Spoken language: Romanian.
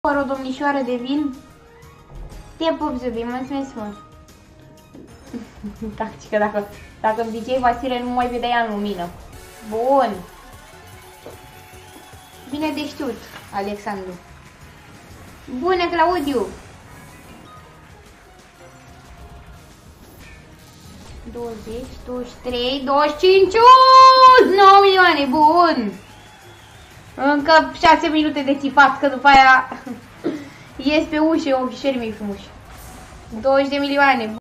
o domnișoară de vin. Te pup, zubi, mulțumesc mult. Tactică, dacă îmi ziceai, Vasile, nu mai vedeai în lumină. Bun. Bine de știut, Alexandru. Bună, Claudiu. 20, 23, 25, 9 milioane, bun. Încă 6 minute de țipat, că după aia ies pe ușă ofișerii mei frumoși. 20 de milioane.